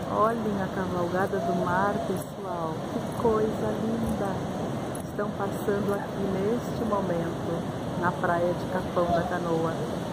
Olhem a cavalgada do mar, pessoal. Que coisa linda! Estão passando aqui neste momento, na praia de Capão da Canoa.